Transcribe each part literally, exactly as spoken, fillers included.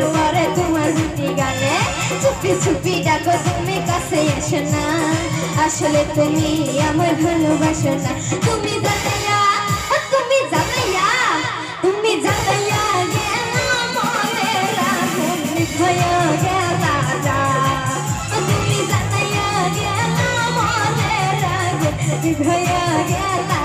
পরে তোমার রুটি গানে চুপি চুপি ডাকো তুমি কাছে এসো না আসলে তুমি আমার ভালোবাসো না তুমি জানাইয়া তুমি জানাইয়া তুমি জানাইয়া গেল মনের আগুন নিভাইয়া গেল না তুমি জানাইয়া গেল মনের আগুন নিভাইয়া গেল না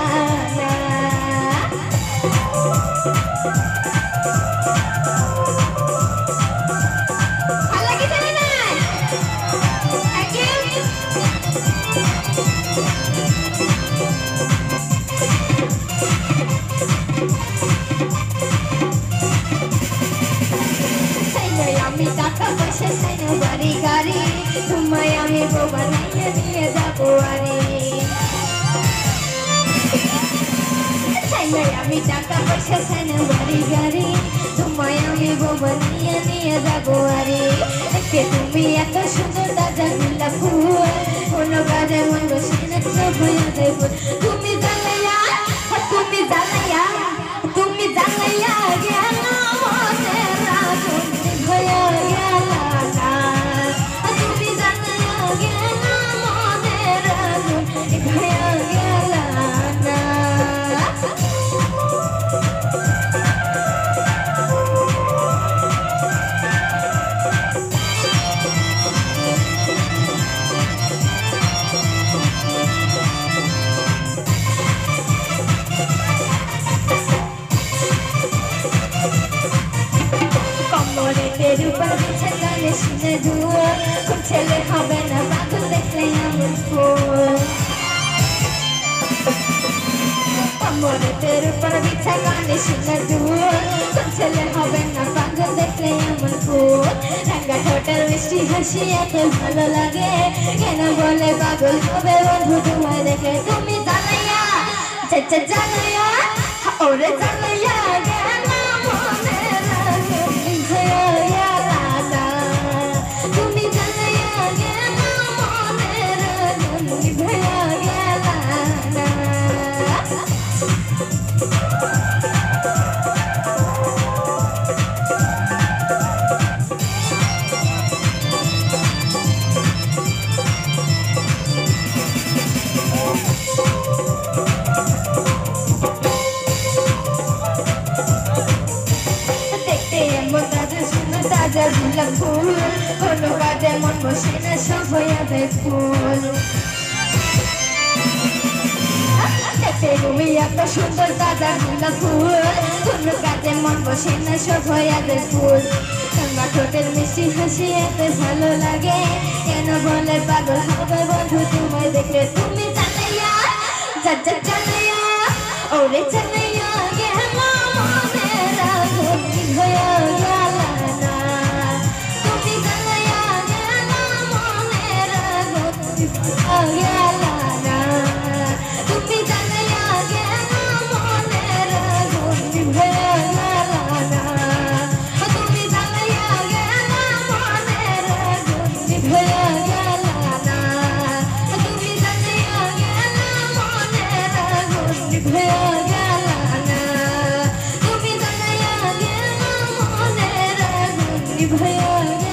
আমি টাকা পয়সা চাই না বাড়ি গাড়ি তোমায় আমি বউ বানাইয়া নিয়ে যাবো আরে চাই না আমি টাকা পয়সা চাই না বাড়ি গাড়ি তোমায় আমি বউ বানাইয়া নিয়ে যাবো আরে দেখতে তুমি এত সুন্দর তাজা গোলাপ ফুল কোনো কাজে মন বসে না সব হয়ে যাইব তুমি জানাইয়া তুমি জানাইয়া তুমি জানাইয়া গেল মনের আগুন নিভাইয়া গেল না তুমি জানাইয়া গেল মনের আগুন নিভাইয়া গেল না কমরের উপর বিছে গানে শুনে দুয়া কোন ছেলে হবে না পাগল দেখলে আমার ফুল কমরের উপর বিছে গানে শুনে দুয়া কোন ছেলে হবে না পাগল দেখলে আমার ফুল রাঙা ঠোঁটের মিষ্টি হাসি এত ভালো লাগে কেন বলে পাগল হবে বন্ধু তোমায় দেখে তুমি জানাইয়া চাচা জানাইয়া ওরে জানাইয়া গেল মনের আগুন নিভাইয়া গেল না তুমি জানাইয়া গেল মনের আগুন নিভাইয়া গেল না তাজা গোলাপ ফুল কোনো কাজে মন বসে না সব হইয়া যায় ফুল তুমি এত সুন্দর তাজা গোলাপ ফুল কোনো কাজে মন বসে না সব হইয়া যায় ফুল তোমার ঠোঁটের মিষ্টি হাসি এত ভালো লাগে কেন বলে পাগল হবে বন্ধু তোমায় দেখলে তুমি জানাইয়া চাচা জানাইয়া ওরে জানাইয়া গেল মনের আগুন নিভাইয়া গেল না তুমি জানাইয়া গেল মনের আগুন নিভাইয়া গেল না তুমি জানাইয়া গেল মনের আগুন নিভাইয়া গেল না তুমি জানাইয়া গেল মনের আগুন নিভাইয়া গেল না তুমি জানাইয়া গেল মনের আগুন নিভাইয়া গেল না তুমি জানাইয়া গেল মনের আগুন নিভাইয়া